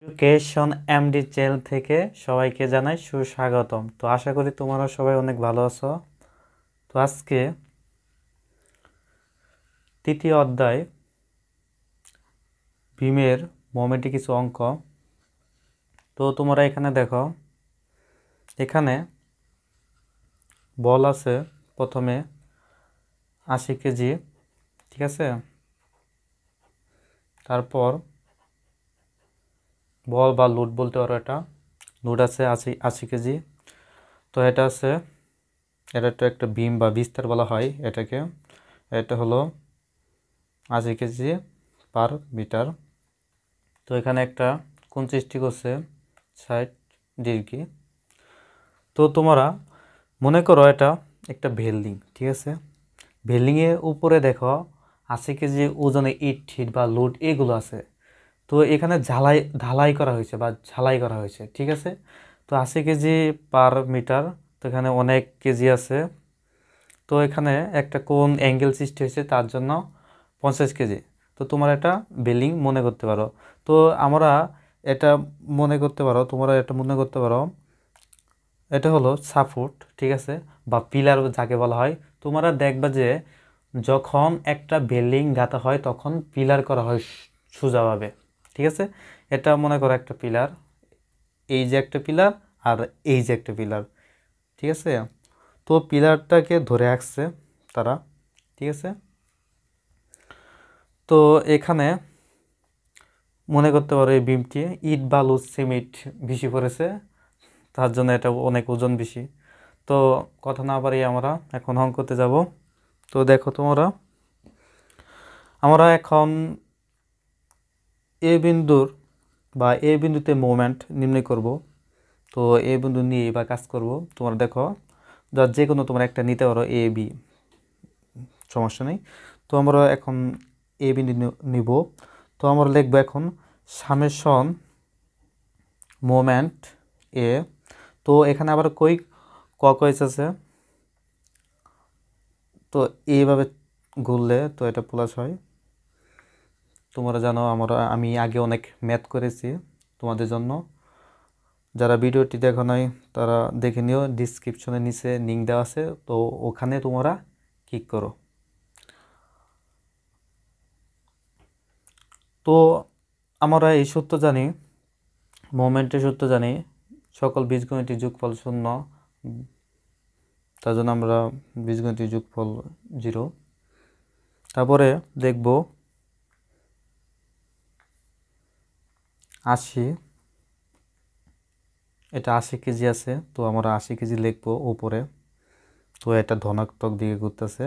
Education MD channel থেকে সবাইকে জানাই সুস্বাগতম। তো আশা করি তোমরা সবাই অনেক ভালো আছো। তো আজকে তৃতীয় অধ্যায় ভীমের মোমেন্টে কিছু অঙ্ক। তো তোমরা এখানে দেখো, এখানে বল আছে প্রথমে 80 কেজি, ঠিক আছে। তারপর বল বা লুট বলতে পারো, এটা লুট আছে 80 কেজি। তো এটা আছে, এটা তো একটা বিম বা বিস্তার বলা হয় এটাকে। এটা হলো 80 কেজি পার মিটার। তো এখানে একটা কোণ সৃষ্টি করছে 60 ডিগ্রি। তো তোমরা মনে করো এটা একটা বিল্ডিং, ঠিক আছে। বিল্ডিংয়ের উপরে দেখো 80 কেজি ওজনে ইট ঠিট বা লোড এগুলো আছে। তো এখানে ঢালাই করা হয়েছে বা ঝালাই করা হয়েছে, ঠিক আছে। তো 80 কেজি পার মিটার, তো এখানে অনেক কেজি আছে। তো এখানে একটা কোণ অ্যাঙ্গেল সৃষ্টি হয়েছে, তার জন্য 50 কেজি। তো তোমরা এটা বিল্ডিং মনে করতে পারো। তো আমরা এটা মনে করতে পারো, তোমরা এটা মনে করতে পারো এটা হলো সাপোর্ট, ঠিক আছে, বা পিলার যাকে বলা হয়। তোমরা দেখবা যে যখন একটা বিল্ডিং গাঁথা হয় তখন পিলার করা হয় সোজাভাবে, ঠিক আছে। এটা মনে করো একটা পিলার, এই যে একটা পিলার আর এই যে একটা পিলার, ঠিক আছে। তো পিলারটাকে ধরে রাখছে তারা, ঠিক আছে। তো এখানে মনে করতে পারো এই বিমটি ইট বালু সিমেন্ট বেশি পড়েছে, তার জন্য এটা অনেক ওজন বেশি। তো কথা না বাড়িয়ে আমরা এখন অঙ্কতে যাব। তো দেখো তোমরা, আমরা এখন এ বিন্দুর বা এ বিন্দুতে মোমেন্ট নির্ণয় করব। তো এ বিন্দু নিয়ে বা কাজ করব। তোমরা দেখো, যে কোনো তোমরা একটা নিতে পারো, এ বি, সমস্যা নেই। তো আমরা এখন এ বিন্দু নিব। তো আমরা লিখবো এখন সামেশন মোমেন্ট এ। তো এখানে আবার কয়েস আছে, তো এইভাবে ঘুরলে তো এটা প্লাস হয়। তোমরা জানো আমি আগে অনেক ম্যাথ করেছি তোমাদের জন্য। যারা ভিডিওটি দেখো নাই তারা দেখে নিও, ডিসক্রিপশনের নিচে লিঙ্ক দেওয়া আছে, তো ওখানে তোমরা ক্লিক করো। তো আমরা এই সূত্র জানি, মোমেন্টের সূত্র জানি, সকল বীজগণিতের যোগফল 0, তার জন্য আমরা বীজগণিতের যোগফল 0। তারপরে দেখব 80, এটা 80 কেজি আছে, তো আমরা 80 কেজি লিখবো উপরে। তো এটা ধনাত্মক দিকে ঘুরতেছে।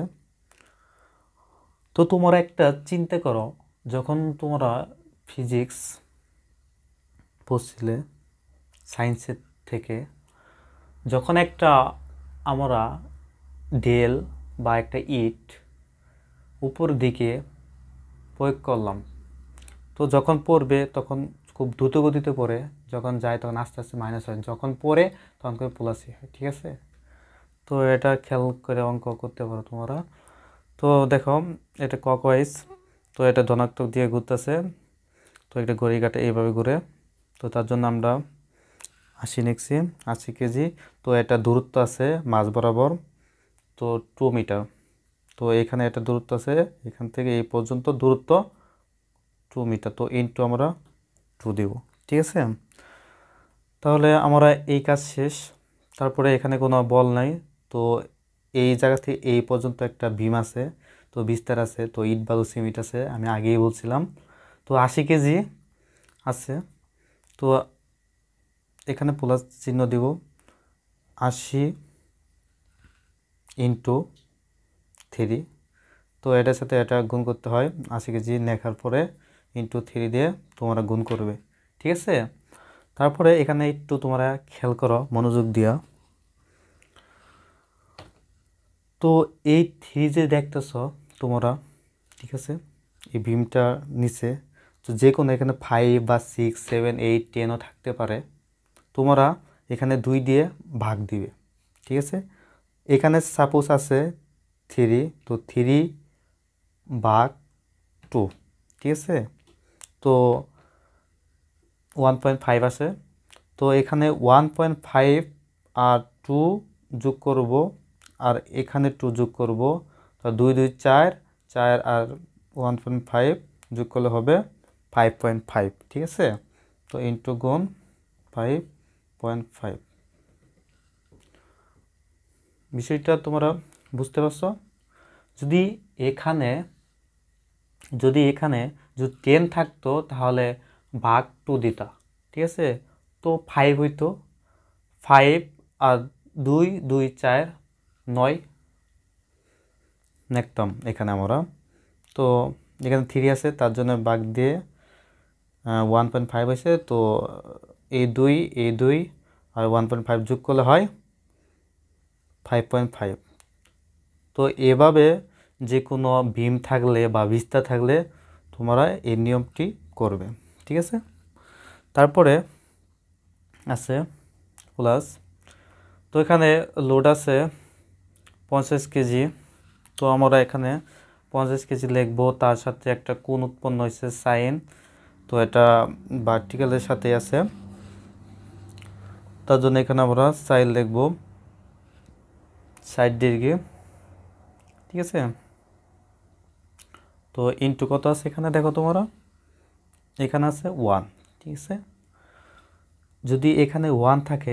তো তোমরা একটা চিন্তা করো, যখন তোমরা ফিজিক্স পড়ছিলে সায়েন্সের থেকে, যখন একটা আমরা ডেল বা একটা ইট উপর দিকে প্রয়োগ করলাম, তো যখন পড়বে তখন খুব দ্রুত গতিতে পড়ে, যখন যায় তখন আস্তে আস্তে মাইনাস হয়, যখন পড়ে তখন করে প্লাসই হয়, ঠিক আছে। তো এটা খেয়াল করে অঙ্ক করতে পারো তোমরা। তো দেখো এটা ক্লকওয়াইজ, তো এটা ধনাত্মক দিয়ে ঘুরতেছে। তো একটা ঘড়ি কাটে এইভাবে ঘুরে, তো তার জন্য আমরা 80 নিচ্ছি, 80 কেজি। তো এটা দূরত্ব আছে মাঝ বরাবর, তো 2 মিটার। তো এখানে একটা দূরত্ব আছে, এখান থেকে এই পর্যন্ত দূরত্ব 2 মিটার। তো ইনটু আমরা 2 দিব, ঠিক আছে। তাহলে আমরা এই কাজ শেষ। তারপরে এখানে কোনো বল নাই, তো এই জায়গা থেকে এই পর্যন্ত একটা বিম আছে, তো বিস্তার আছে, তো ইট বালু সিমেন্ট আছে, আমি আগেই বলছিলাম। তো 80 কেজি আছে, তো এখানে প্লাস চিহ্ন দিব, 80 ইন্টু 3। তো এটার সাথে এটা গুণ করতে হয়, 80 কেজি লেখার পরে ইন্টু 3 দিয়ে তোমরা গুণ করবে, ঠিক আছে। তারপরে এখানে একটু তোমরা খেয়াল করো মনোযোগ দিয়া। তো এই 3 যে দেখতেছ তোমরা, ঠিক আছে, এই ভীমটা নিচে, তো যে কোনো এখানে 5 বা 6, 7, 8, 10ও থাকতে পারে। তোমরা এখানে 2 দিয়ে ভাগ দিবে, ঠিক আছে। এখানে সাপোজ আছে 3, তো 3 ভাগ 2, ঠিক আছে। তো 1.5 আছে, তো এখানে 1.5 আর 2 যোগ করব, আর এখানে 2 যোগ করব, তো 2 2 4, 4 আর 1.5 যোগ করলে হবে 5.5, ঠিক আছে। তো ইন্টু গুণ 5.5। বিষয়টা তোমরা বুঝতে পারছো? যদি এখানে যদি 10 থাকতো তাহলে ভাগ 2 দিতা, ঠিক আছে। তো 5 হইতো, 5 আর 2 2 4 9 লিখতাম এখানে আমরা। তো এখানে 3 আছে, তার জন্য ভাগ দিয়ে 1.5 হয়েছে। তো এই 2 আর 1.5 যোগ করলে হয় 5.5। তো এভাবে যে কোনো ভীম থাকলে বা বিস্তার থাকলে তোমরা এই নিয়মটি করবে, ঠিক আছে। তারপরে আছে প্লাস, তো এখানে লোড আছে 50 কেজি। তো আমরা এখানে 50 কেজি লিখবো, তার সাথে একটা কোণ উৎপন্ন হয়েছে সাইন, তো এটা ভার্টিক্যালের সাথে আছে, তার জন্য এখানে আমরা সাইন লিখবো 60 ডিগ্রি, ঠিক আছে। তো ইন্টু কত আছে এখানে দেখো তোমরা, এখানে আছে 1, ঠিক আছে। যদি এখানে 1 থাকে,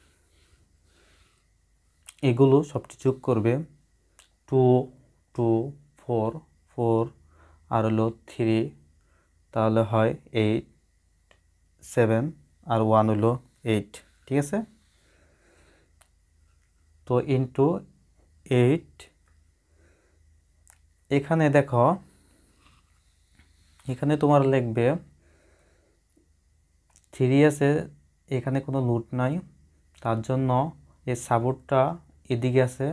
এগুলো সবটি যোগ করবে, 2 2 4 4 আর হলো 3, তাহলে হয় 8 7 আর 1 হলো 8, ঠিক আছে। তো ইন্টু 8, এখানে দেখো, এখানে তোমার লিখবে 3 আছে, এখানে কোনো লুট নাই, তার জন্য এই সাপোর্টটা এদিকে আছে,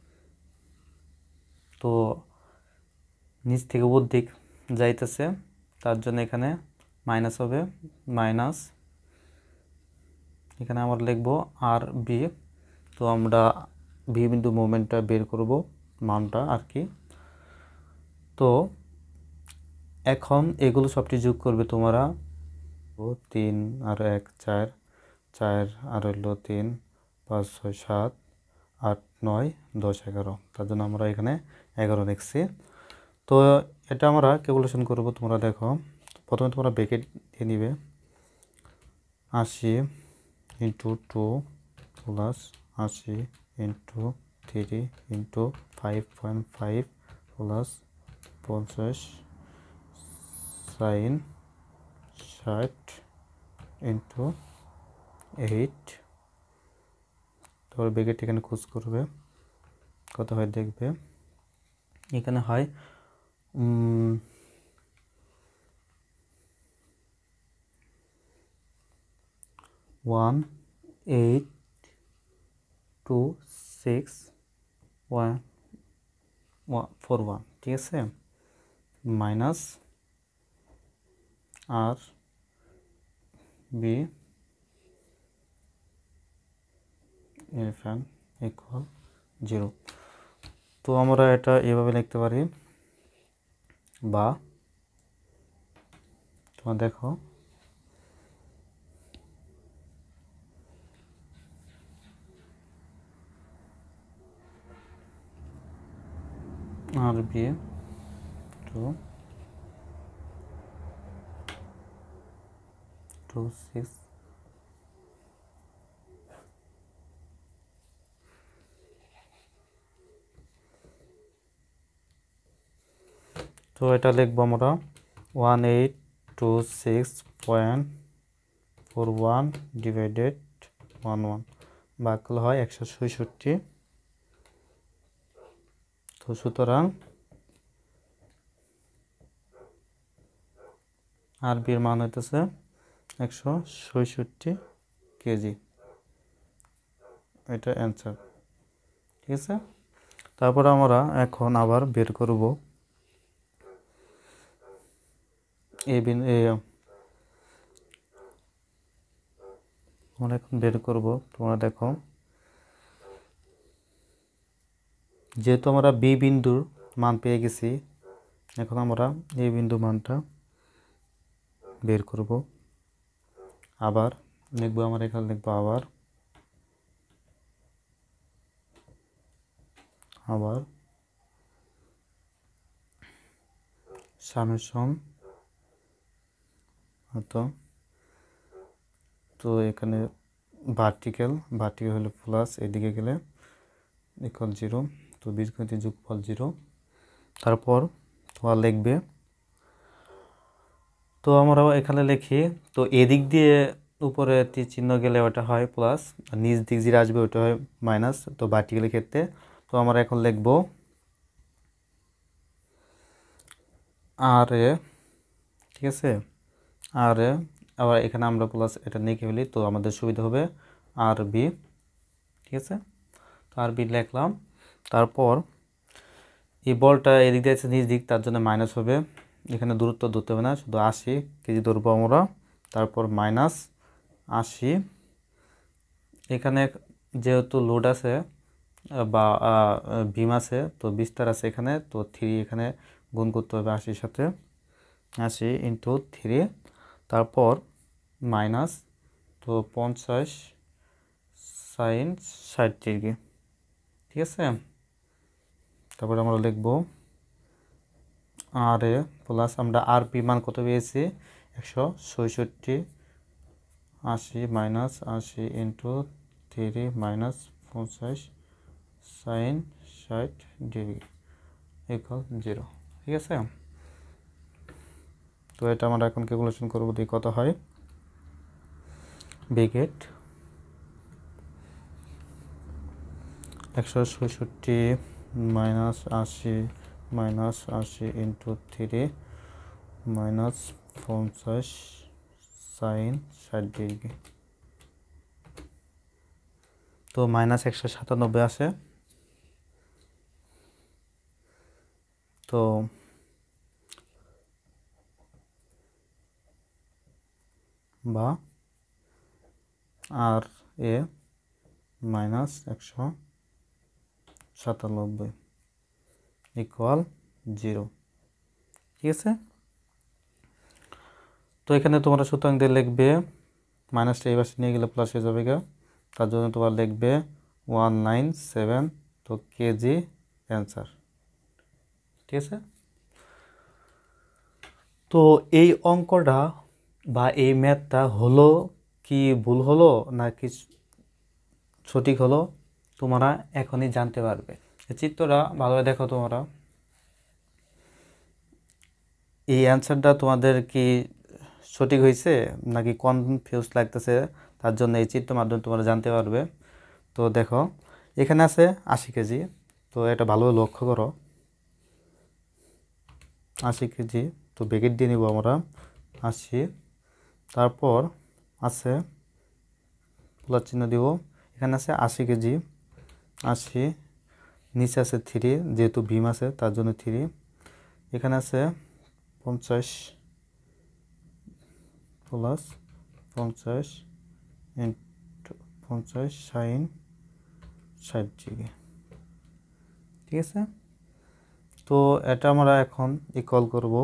তো নিচ থেকে উপর দিক যাইতেছে, তার জন্য এখানে মাইনাস হবে, মাইনাস এখানে আমরা লিখব আর বি। তো আমরা ভি বিন্দু মোমেন্টটা বের করব, মানটা আর কি। তো এখন এগুলো সবটি যোগ করবে তোমরা, 3 আর 1 4, 4 আর হলো 3 5 6 7 8 9 10 11, তার জন্য আমরা এখানে 11 লিখছি। তো এটা আমরা ক্যালকুলেশন করব, তোমরা দেখো। প্রথমে তোমরা ব্র্যাকেট দিয়ে নিবে, 80 into 2 plus 80 into 3 into 5.5 plus 50 sine 60 into 8। তারপর ব্র্যাকেট এখানে খোঁজ করবে কত হয়, দেখবে এখানে হয় 182641, ঠিক আছে, মাইনাস আর বি ইকুয়াল 0। তো আমরা এটা এভাবে লিখতে পারি, বা তোমরা দেখো আর বি 226, তো এটা লিখবো আমরা 1826.41 ডিভাইডেড 11, ভাগগুলো হয় 166। তো সুতরাং আর বির মান হইতেছে 166 কেজি, এটা অ্যান্সার, ঠিক আছে। তারপর আমরা এখন আবার বের করব আমরা এখন বের করব, তোমরা দেখো যেহেতু আমরা বি বিন্দুর মান পেয়ে গেছি, এখন আমরা এই বিন্দু মানটা বের করব। আবার লিখবো, আমরা এখানে লিখবো আবার আবার সামেশন হতো। তো এখানে ভার্টিক্যাল হলো প্লাস, এদিকে গেলে ইকুয়াল 0। তো বীজগণিতের যোগফল 0। তারপর তোমার লিখবে, তো আমরা এখানে লিখি, তো এদিক দিয়ে উপরে তীর চিহ্ন গেলে ওটা হয় প্লাস, আর নিচ দিক যেটা আসবে ওটা হয় মাইনাস। তো ভার্টিক্যালের ক্ষেত্রে তো আমরা এখন লিখব আর এ, ঠিক আছে, আর এ, আবার এখানে আমরা প্লাস এটা লিখে ফেলি, তো আমাদের সুবিধা হবে আর বি, ঠিক আছে। তো আর বি লিখলাম। তারপর এই বলটা এদিক দিয়ে আছে নিচ দিক, তার জন্য মাইনাস হবে। এখানে দূরত্ব ধরতে হবে না, শুধু 80 কেজি ধরবো আমরা। তারপর মাইনাস 80, এখানে যেহেতু লোড আছে বা বিম আছে, তো বিস্তার আছে এখানে, তো 3 এখানে গুণ করতে হবে 80-র সাথে, 80 ইন্টু 3। তারপর মাইনাস, তো 50 সাইন 60 ডিগ্রি, ঠিক আছে। তারপর আমরা লিখব আর এ প্লাস, আমরা আর পি মান কত পেয়েছি 166, 80 minus 80 into 3 minus 50 sine 60 degree equal 0, ঠিক আছে। তো এটা আমরা এখন ক্যালকুলেশন করবো, দিয়ে কত হয়। Bracket 166 minus 80 minus 80 into 3 minus 50 sine 60 degree, তো মাইনাস 197 আসে। তো বা আর এ মাইনাস 197 ইকুয়াল 0, ঠিক আছে। তো এখানে তোমরা সুতরাং দিয়ে লিখবে, মাইনাসটা এই পাশে নিয়ে গেলে প্লাস হয়ে যাবে গা, তার জন্য তোমরা লিখবে 197, তো কেজি অ্যান্সার, ঠিক আছে। তো এই অঙ্কটা বা এই ম্যাথটা হলো কি ভুল হলো না কি সঠিক হলো, তোমরা এখনই জানতে পারবে। চিত্রটা ভালোভাবে দেখো তোমরা, এই অ্যান্সারটা তোমাদের কি সঠিক হয়েছে নাকি কনফিউজ লাগতেছে, তার জন্য এই চিত্রের মাধ্যমে তোমরা জানতে পারবে। তো দেখো এখানে আছে 80 কেজি, তো এটা ভালোভাবে লক্ষ্য করো, 80 কেজি, তো ব্র্যাকেট দিয়ে নিব আমরা 80। তারপর আছে প্লাস চিহ্ন দিব, এখানে আছে 80 কেজি, 80, নিচে আছে 3, যেহেতু ভীম আছে তার জন্য 3। এখানে আছে 50 প্লাস 50 ইন্টু 50 সাইন 60 ডিগ্রি, ঠিক আছে। তো এটা আমরা এখন ইকুয়াল করব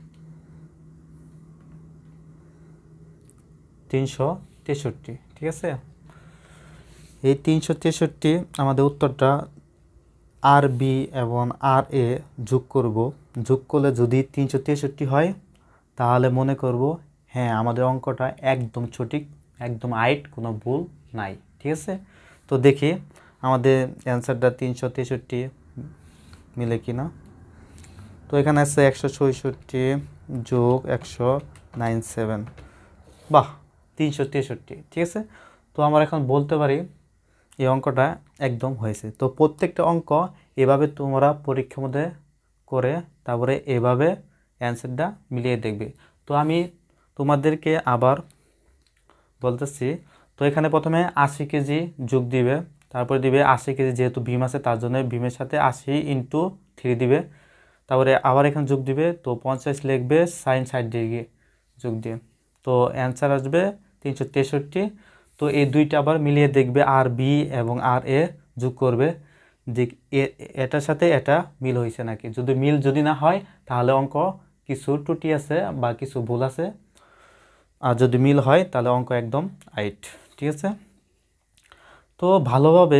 363, ঠিক আছে। এই 363 আমাদের উত্তরটা আর বি এবং আর এ যোগ করব, যোগ করলে যদি 363 হয় তাহলে মনে করব হ্যাঁ আমাদের অঙ্কটা একদম সঠিক, একদম রাইট, কোনো ভুল নাই, ঠিক আছে। তো দেখি আমাদের অ্যান্সারটা 363 মিলে কিনা। তো এখানে আছে 166 যোগ 197, বাহ 363, ঠিক আছে। তো আমরা এখন বলতে পারি এই অঙ্কটা একদম হয়েছে। তো প্রত্যেকটা অঙ্ক এভাবে তোমরা পরীক্ষার মধ্যে করে তারপরে এভাবে অ্যান্সারটা মিলিয়ে দেখবে। তো আমি তোমাদেরকে আবার বলতেছি, তো এখানে প্রথমে 80 কেজি যোগ দিবে, তারপরে দিবে 80 কেজি, যেহেতু ভীম আছে তার জন্য ভীমের সাথে 80 ইন্টু 3 দিবে, তারপরে আবার এখানে যোগ দিবে, তো 50 লিখবে সাইন 60 ডিগ্রি যোগ দিয়ে, তো অ্যান্সার আসবে 363। তো এই দুইটা আবার মিলিয়ে দেখবে, আর বি এবং আর এ যোগ করবে যে এটার সাথে এটা মিল হয়েছে নাকি। যদি মিল যদি না হয় তাহলে অঙ্ক কিছু ত্রুটি আছে বা কিছু ভুল আছে, আর যদি মিল হয় তাহলে অঙ্ক একদম 8, ঠিক আছে। তো ভালোভাবে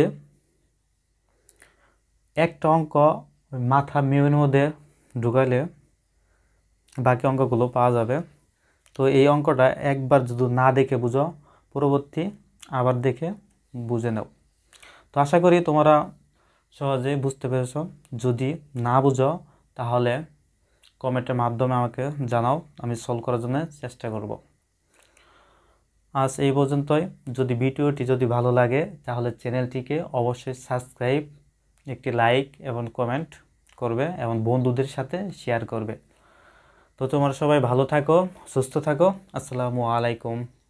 একটা অঙ্ক মাথা মেমোরির মধ্যে ঢুকাইলে বাকি অঙ্কগুলো পাওয়া যাবে। তো এই অঙ্কটা একবার যদি না দেখে বুঝো, পরবর্তী আবার দেখে বুঝে নাও। তো আশা করি তোমরা সহজে বুঝতে পেরেছ। যদি না বুঝো তাহলে কমেন্টের মাধ্যমে আমাকে জানাও, আমি সলভ করার জন্য চেষ্টা করব। আজ এই পর্যন্তই। যদি ভিডিওটি যদি ভালো লাগে তাহলে চ্যানেলটিকে অবশ্যই সাবস্ক্রাইব, একটি লাইক এবং কমেন্ট করবে এবং বন্ধুদের সাথে শেয়ার করবে। তো তোমরা সবাই ভালো থাকো, সুস্থ থাকো। আসসালামু আলাইকুম।